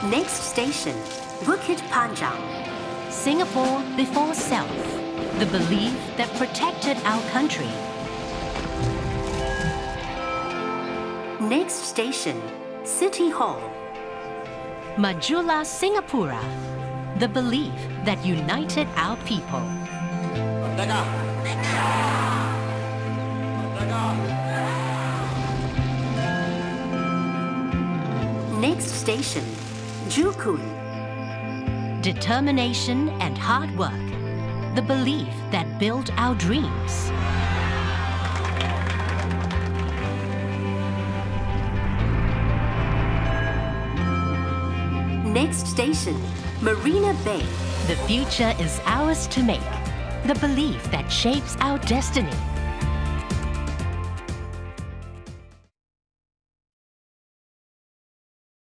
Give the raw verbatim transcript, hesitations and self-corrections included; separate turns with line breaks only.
Next station, Bukit Panjang.
Singapore before self. The belief that protected our country.
Next station, City Hall.
Majulah Singapura. The belief that united our people.
Next station, Joo Koon.
Determination and hard work. The belief that built our dreams.
Next station, Marina Bay.
The future is ours to make. The belief that shapes our destiny.